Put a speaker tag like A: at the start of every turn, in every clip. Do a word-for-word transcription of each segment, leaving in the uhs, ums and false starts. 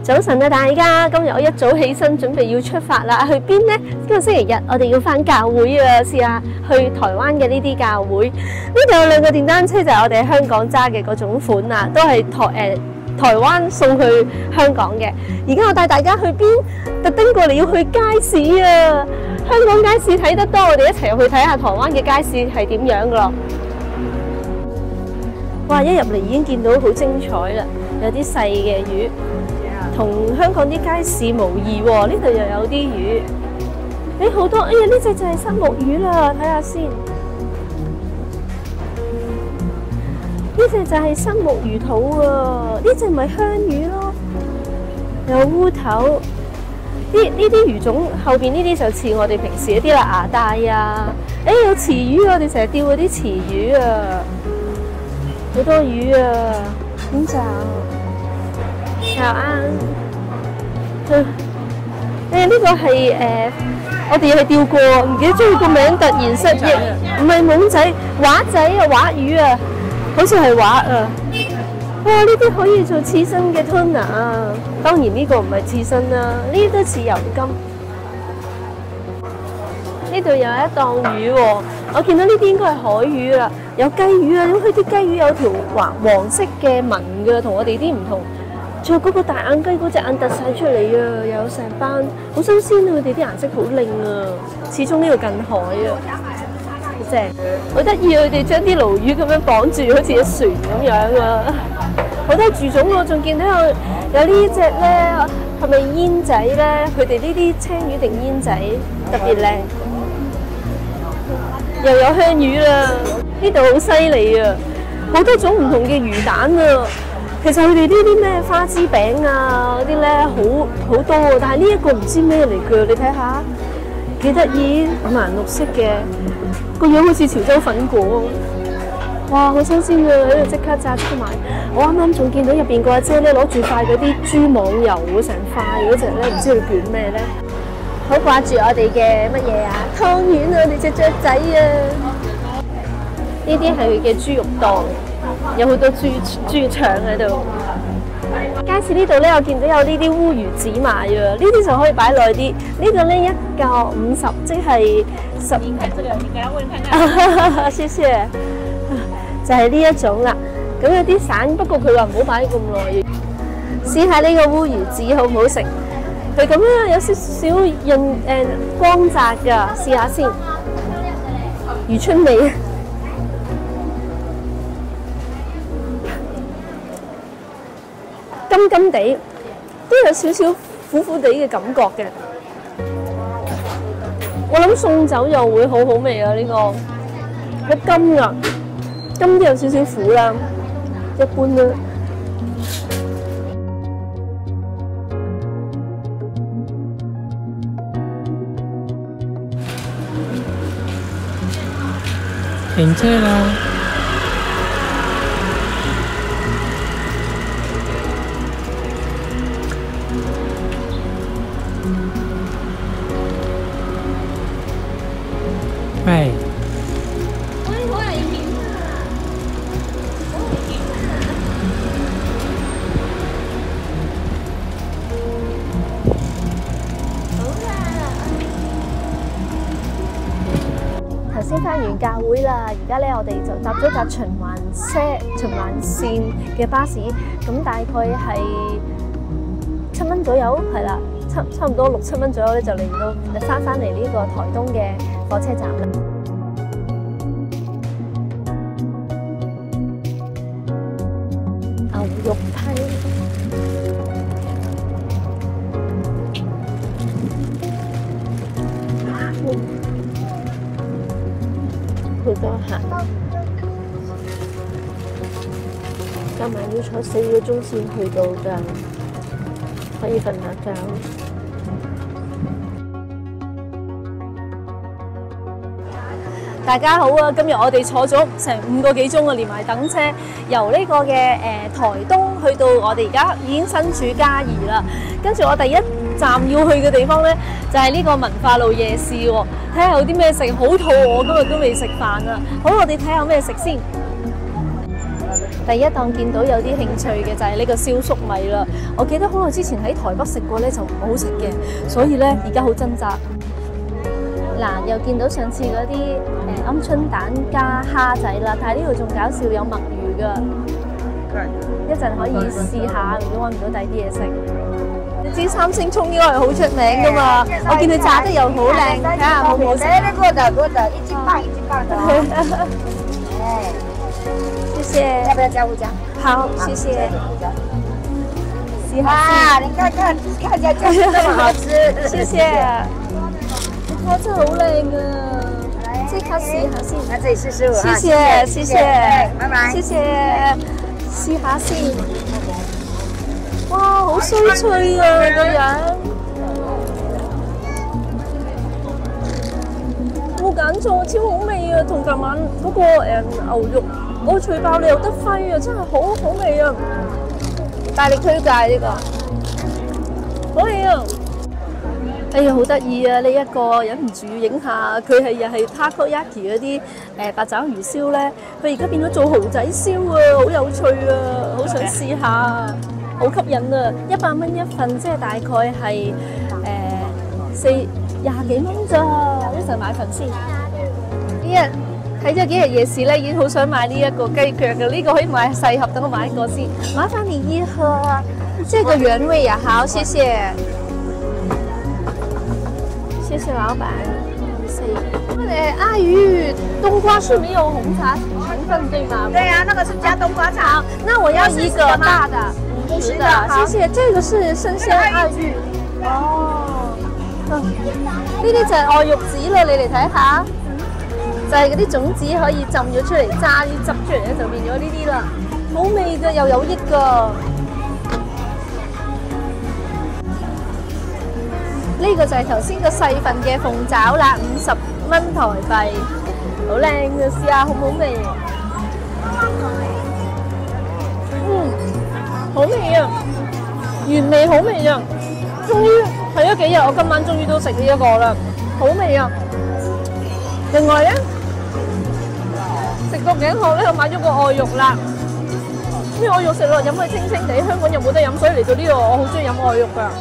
A: 早晨啊，大家！今日我一早起身，準備要出發啦。去邊呢？今個星期日我哋要返教會啊，試下去台灣嘅呢啲教會。呢度有兩個電單車，就係我哋喺香港揸嘅嗰種款啊，都係台誒、呃、台灣送去香港嘅。而家我帶大家去邊？特登過嚟要去街市啊！香港街市睇得多，我哋一齊入去睇下台灣嘅街市係點樣噶咯。哇！一入嚟已經見到好精彩啦，有啲細嘅魚。同香港啲街市無異喎，呢度又有啲魚，誒好多，哎呀呢隻就係生木魚啦，睇下先，呢隻就係生木魚肚喎，呢隻咪香魚咯，有烏頭，呢呢啲魚種後邊呢啲就似我哋平時一啲啦，牙帶啊，誒有池魚，我哋成日釣嗰啲池魚啊，好多魚啊，點就？早安，誒呢個係誒，我哋係釣過，唔記得咗佢個名，突然失憶，唔係懵仔，畫仔啊，畫魚啊，好似係畫啊，哇！呢啲可以做刺身嘅 tuna 啊，當然呢個唔係刺身啦，呢啲都似油甘。呢度有一檔魚喎，我見到呢啲應該係海魚啦，有雞魚啊，咁佢啲雞魚有條黃黃色嘅紋㗎，同我哋啲唔同。仲有嗰個大眼雞嗰隻眼突晒出嚟啊！有成班好新鮮啊！佢哋啲顏色好靚啊！始終呢度近海啊，好正，好得意啊！佢哋將啲鱸魚咁樣綁住，好似隻船咁樣啊！好多樹種喎，仲見到有有呢隻咧，係咪煙仔咧？佢哋呢啲青魚定煙仔特別靚，又有香魚啦！呢度好犀利啊！好多種唔同嘅魚蛋啊！其實佢哋呢啲咩花枝餅啊嗰啲咧好好多喎，但係呢一個唔知咩嚟㗎，你睇下幾得意，五顏六色嘅，個樣好似潮州粉果，哇好新鮮啊！喺度即刻炸出賣。我啱啱仲見到入邊個阿姐咧攞住塊嗰啲豬網油嗰成塊嗰隻咧，唔知佢捲咩咧？好掛住我哋嘅乜嘢啊？湯圓啊！我哋隻雀仔啊！呢啲係佢嘅豬肉檔。有好多豬豬腸喺度。街市呢度咧，我見到有呢啲烏魚子賣啊，呢啲就可以擺耐啲。呢個咧一嚿五十，即係十。您看這個，你給他問看看。謝謝。就係呢一種啦。咁有啲散，不過佢話唔好擺咁耐。試下呢個烏魚子好唔好食？佢咁樣有少少潤誒光澤㗎，試下先。魚春味。甘甘地，都有少少苦苦地嘅感覺嘅。我諗送酒又會好好味啊！呢、這個好甘啊，甘啲有少少苦啦，一般啦。
B: 停車啦！喂，
C: 我我係影片啊，我係影片啊。好啦，
A: 頭先返完教會啦，而家咧我哋就搭咗架循環車、循環線嘅巴士，咁大概係七蚊左右，係啦，差差唔多六七蚊左右咧，就嚟到翻返嚟呢個台東嘅火車站啦。牛肉批，好多客，加埋要坐四個鐘先去到㗎，可以瞓下覺。大家好啊！今日我哋坐咗成五個幾鐘啊，連埋等車，由呢個嘅誒、呃、台東去到我哋而家已經身處嘉義啦。跟住我第一站要去嘅地方咧，就係、是、呢個文化路夜市喎。睇下有啲咩食，好肚餓，今日都未食飯啊！好，我哋睇下有咩食先。 第一檔見到有啲興趣嘅就係呢個燒粟米啦。我記得好耐之前喺台北食過咧，就唔好食嘅，所以咧而家好掙扎。嗱，又見到上次嗰啲誒鵪鶉蛋加蝦仔啦，但係呢度仲搞笑有墨魚噶，一陣可以試下，如果揾唔到第啲嘢食。你知三星葱應該係好出名噶嘛？我見佢炸得又好靚，睇下好唔好食？
D: 多的多的，一斤半一斤半的。哎，
A: 謝謝。
D: 要不要加胡椒？
A: 好，謝謝。試下
D: 啊，你看看，看起來就是這麼好吃。
A: 謝謝。哇，真係好靚啊！即刻試下先。
D: 來這裡試試我。
A: 謝謝，謝謝，
D: 拜拜。
A: 謝謝。試下先。哇，好衰脆啊個樣。冇揀錯，超好味啊！同琴晚嗰個誒牛肉嗰個脆爆你有得揮啊，真係好好味啊！大力推介呢個，好味啊！哎呀，好得意啊！呢一個忍唔住影下，佢係又係 takoyaki 嗰啲誒八爪魚燒咧，佢而家變咗做蠔仔燒啊，好有趣啊，好想試下，好吸引啊！一百蚊一份，即係大概係誒四廿幾蚊咋，一陣買份先。呢日睇咗幾日夜市咧，已經好想買呢一個雞腳嘅，呢個可以買細盒，等我買一個先。麻煩你一盒，這個原味啊，好，謝謝。謝謝老闆。四，誒，阿魚冬瓜是沒有紅茶成分對嗎？
D: 對呀，那個是加冬瓜茶。
A: 那我要一個大的，五十的，謝謝。這個是生鮮愛玉。哦，呢啲就係愛玉子啦，你嚟睇下，就係嗰啲種子可以浸咗出嚟，榨啲汁出嚟咧，就變咗呢啲啦，好味㗎，又有益㗎。呢個就係頭先個細份嘅鳳爪啦，五十蚊台幣，好靚嘅，試下好唔好味？嗯，好味啊，原味好味啊！終於睇咗幾日，我今晚終於都食呢一個啦，好味啊！另外咧，食個頸殼咧，我買咗個愛玉啦。呢個愛玉食落飲佢清清地，香港又冇得飲，所以嚟到呢度我好中意飲愛玉㗎。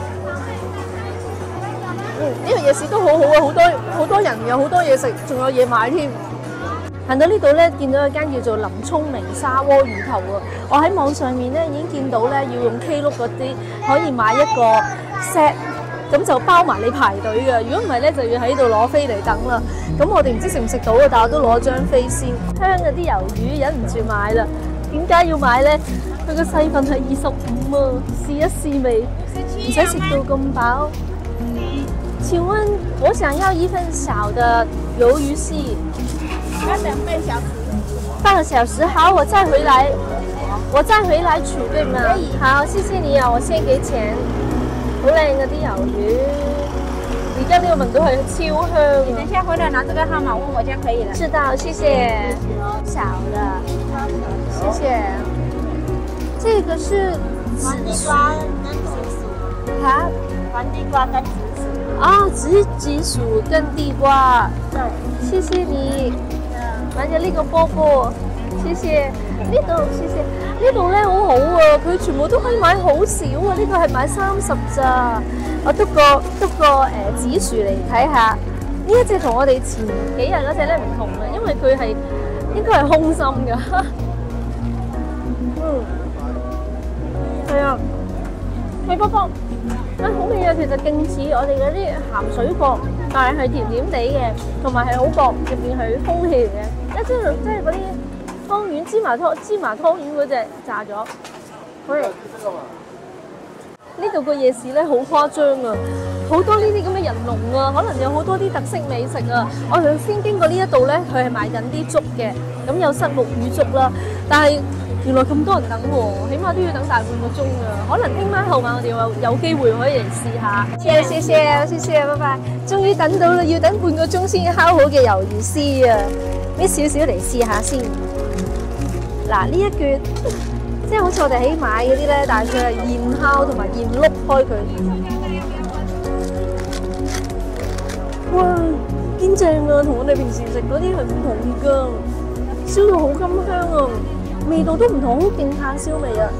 A: 嗯，呢個夜市都好好啊，好多好多人，有好多嘢食，仲有嘢買添。行到呢度咧，見到一間叫做林聰明砂鍋魚頭啊！我喺網上面咧已經見到咧，要用 Klook 嗰啲可以買一個 set， 咁就包埋你排隊嘅。如果唔係咧，就要喺度攞飛嚟等啦。咁我哋唔知食唔食到啊，但我都攞張飛先。香嗰啲魷魚忍唔住買啦。點解要買咧？佢個細份係二十五啊，試一試味，唔使食到咁飽。請問我想要一份小的魷魚絲。
D: 要等半小時。
A: 半個小時，好，我再回來，我再回來取，對嗎？可以。好，謝謝你啊，我先給錢。好靚嗰啲魷魚，而家呢個聞到係超香。
D: 你等下回來拿這個號碼問我就可以了。
A: 知道，謝謝。小的，謝謝。這個是
D: 黃地瓜跟紫薯。
A: 啊？
D: 黃地瓜跟紫薯。
A: 啊，紫紫薯跟地瓜。
D: 對。
A: 謝謝你。買咗呢個波波，謝謝。呢度謝謝，呢度咧好好啊，佢全部都可以買好少啊，呢個係買三十咋。我篤個篤個誒紫薯嚟睇下，呢一隻同我哋前幾日嗰隻咧唔同啦，因為佢係應該係空心㗎。嗯，係啊，係波波，啊好味啊，其實勁似我哋嗰啲鹹水角，但係係甜甜地嘅，同埋係好薄，入邊係空氣嚟嘅。一即係即係嗰啲湯圓芝麻湯芝麻湯圓嗰隻炸咗，好嚟。呢度個夜市咧好誇張啊，好多呢啲咁嘅人龍啊，可能有好多啲特色美食啊。我頭先經過呢一度咧，佢係賣緊啲粥嘅，咁有虱目魚粥啦。但係原來咁多人等喎，起碼都要等大半個鐘啊。可能聽晚後晚我哋有有機會可以嚟試下。謝謝謝謝謝，拜拜。終於等到啦，要等半個鐘先烤好嘅魷魚絲啊！搣少少嚟試下先。嗱，呢一橛即係好似我哋喺買嗰啲咧，但係佢係現烤同埋現碌開佢。哇，堅正啊！同我哋平時食嗰啲係唔同㗎，燒到好甘香啊！ 味道都唔同，好勁炭燒味啊！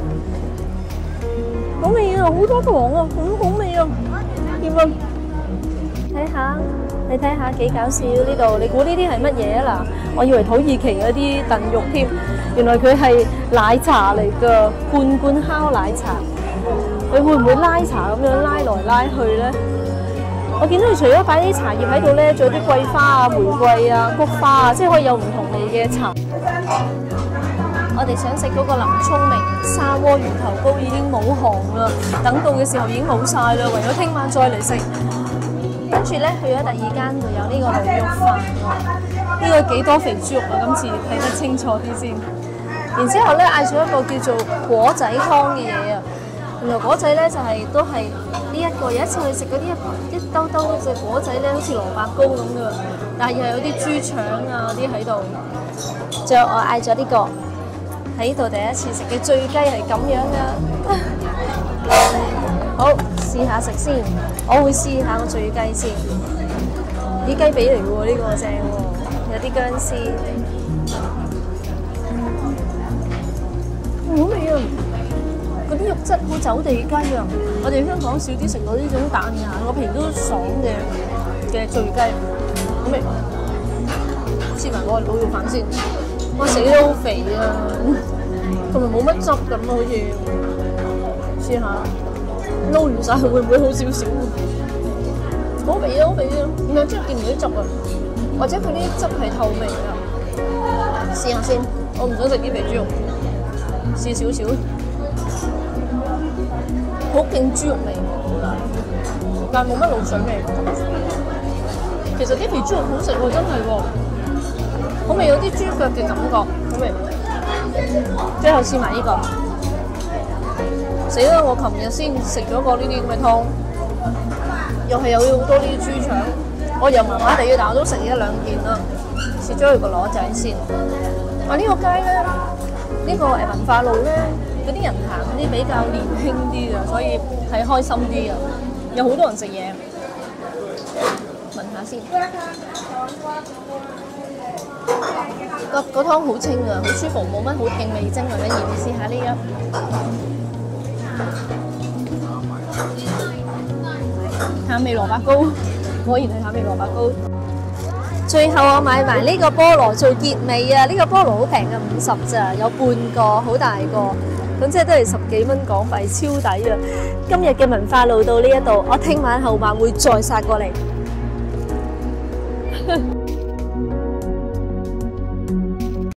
A: 好味啊，好多糖啊，好好味啊，點啊？睇下，你睇下幾搞笑呢度，你估呢啲係乜嘢啊？嗱，我以為土耳其嗰啲燉肉添，原來佢係奶茶嚟㗎，罐罐烤奶茶。佢會唔會拉茶咁樣拉來拉去咧？我見到佢除咗擺啲茶葉喺度咧，仲有啲桂花啊、玫瑰啊、菊花啊，即係可以有唔同味嘅茶。我哋想食嗰個林聰明砂鍋魚頭糕已經冇行啦，等到嘅時候已經冇晒啦，唯有聽晚再嚟食。跟住咧去咗第二間就有呢個滷肉飯喎，呢個幾多肥豬肉啊！今次睇得清楚啲先。然之後咧嗌咗一個叫做果仔湯嘅嘢啊。原來果仔咧就係、是、都係呢一個，有一次去食嗰啲一一兜兜隻果仔咧，好似蘿蔔糕咁嘅，但係又有啲豬腸啊啲喺度。最後我嗌咗呢個喺呢度第一次食嘅醉雞係咁樣噶。好，試下食先，我會試下個醉雞先。啲雞髀嚟嘅喎，呢、這個正喎，有啲薑絲，好味啊！嗰啲肉質好走地雞啊！我哋香港少啲食到呢種彈牙，個皮都爽嘅嘅醉雞，好味。試埋個滷肉飯先，哇死都好肥啊，同埋冇乜汁咁啊，好似試下撈完晒會唔會好少少？好肥啊，好肥啊！唔係真係見唔到啲汁啊，或者佢啲汁係透明啊？試下先，我唔想食啲肥豬肉，試少少。好勁豬肉味，但係冇乜滷水味。其實啲肥豬肉好食喎，真係喎，好味有啲豬腳嘅感覺，好味。最後試埋呢個，死啦！我琴日先食咗個呢啲咁嘅湯，又係有好多呢啲豬腸，我又麻麻地嘅，但我都食一兩件啦。試咗佢個螺仔先。啊呢個街咧，呢個誒文化路咧。嗰啲人行嗰啲比較年輕啲嘅，所以係開心啲嘅，有好多人食嘢。聞下先，個個湯好清啊，好舒服，冇乜好勁味精或者鹽。試下呢一淡味蘿蔔糕，果然係淡味蘿蔔糕。最後我買埋呢個菠蘿做結尾啊！呢、這個菠蘿好平嘅，五十咋，有半個，好大個。咁即係都係十幾蚊港幣，超抵啊！今日嘅文化路到呢一度，我聽晚後晚會再殺過嚟。